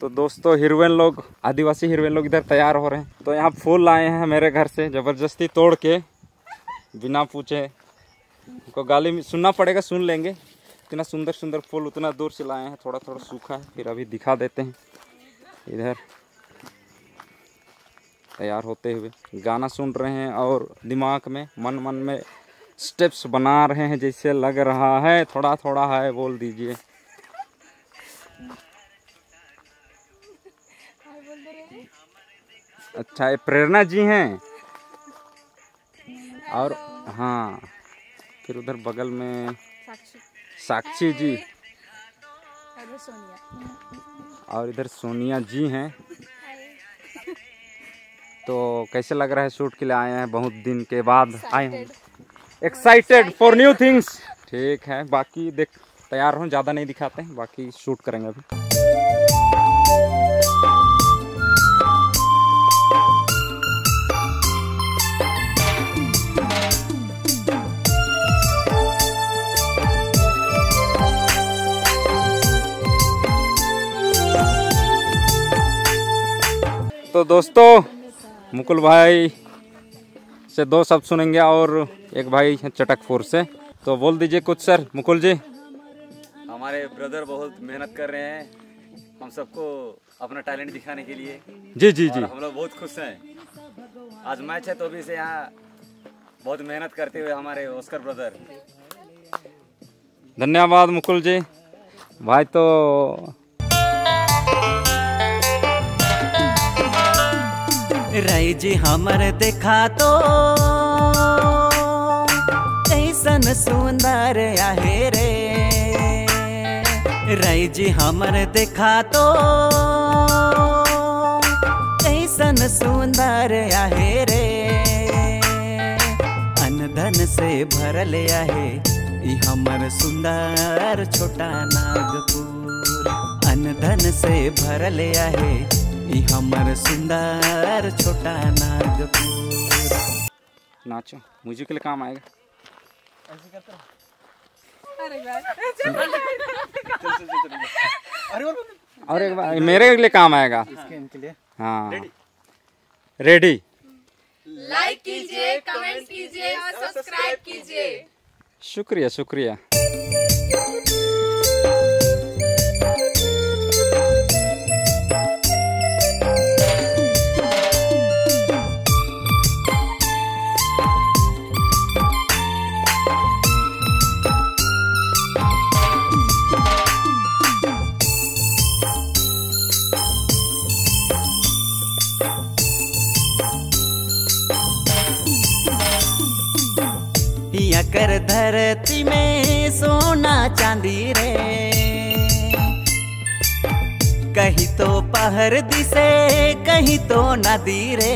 तो दोस्तों हिरवेन लोग, आदिवासी हिरवेन लोग इधर तैयार हो रहे हैं। तो यहाँ फूल लाए हैं मेरे घर से जबरदस्ती तोड़ के, बिना पूछे। उनको गाली सुनना पड़ेगा, सुन लेंगे। इतना सुंदर सुंदर फूल उतना दूर से लाए हैं, थोड़ा थोड़ा सूखा है, फिर अभी दिखा देते हैं। इधर तैयार होते हुए गाना सुन रहे हैं और दिमाग में मन में स्टेप्स बना रहे हैं, जैसे लग रहा है थोड़ा थोड़ा है। बोल दीजिए। अच्छा, ये प्रेरणा जी हैं। और हाँ, फिर उधर बगल में साक्षी जी और इधर सोनिया जी हैं। तो कैसे लग रहा है? शूट के लिए आए हैं, बहुत दिन के बाद आए हैं। Excited for new things. ठीक है, बाकी देख तैयार हो, ज़्यादा नहीं दिखाते हैं, बाकी शूट करेंगे अभी। तो दोस्तों मुकुल भाई से 2 शब्द सुनेंगे और एक भाई है चटकपुर से। तो बोल दीजिए कुछ सर। मुकुल जी। हमारे ब्रदर बहुत मेहनत कर रहे हैं हम सबको अपना टैलेंट दिखाने के लिए। जी जी जी, हम लोग बहुत खुश हैं। आज मैच है तो भी से यहाँ बहुत मेहनत करते हुए हमारे ऑस्कर ब्रदर। धन्यवाद मुकुल जी। भाई तो राई जी हमर देखा तो कैसन सुंदर आहे रे। राई जी हमर देखा तो कैसन सुंदर आहे रे। अनधन से भरल आहे ई हमर सुंदर छोटा नागपुर। अनधन से भरल आहे ई हमर सुंदर छोटा नागपुर। नाचो, म्यूजिक के लिए काम आएगा। और एक बार मेरे लिए काम आएगा। हाँ, रेडी। लाइक कीजिए, कमेंट कीजिए और सब्सक्राइब कीजिए। शुक्रिया शुक्रिया। कर धरती में सोना चांदी रे। कहीं तो पहर दिसे कहीं तो नदी रे।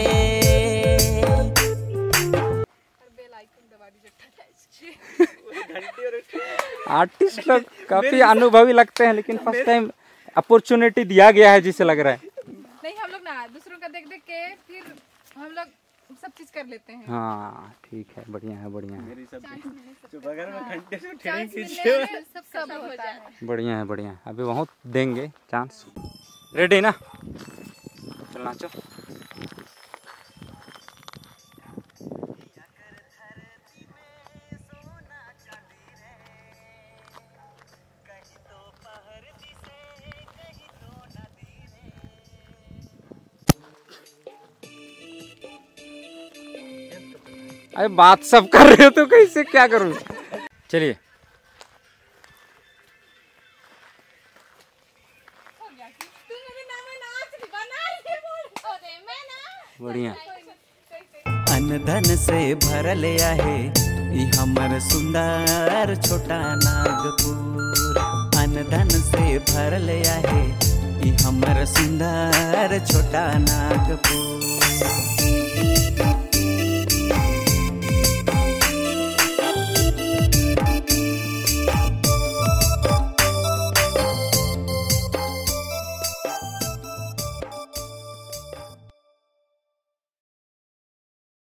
आर्टिस्ट लोग काफी अनुभवी लगते हैं, लेकिन फर्स्ट टाइम अपॉर्चुनिटी दिया गया है जिसे लग रहा है। नहीं, हम लोग ना दूसरों का देख देख के फिर हम लोग सब चीज कर लेते हैं। हाँ ठीक है, बढ़िया है बढ़िया है। सब होता है। बढ़िया है बढ़िया है, अभी बहुत देंगे चांस। रेडी ना? चल नाचो। अरे बात सब कर रहे हो तो कैसे क्या करूं? चलिए बढ़िया। अनधन से भरल आहे ई हमर सुंदर छोटा नागपुर। अनधन से भरल आहे ई हमर सुंदर छोटा नागपुर।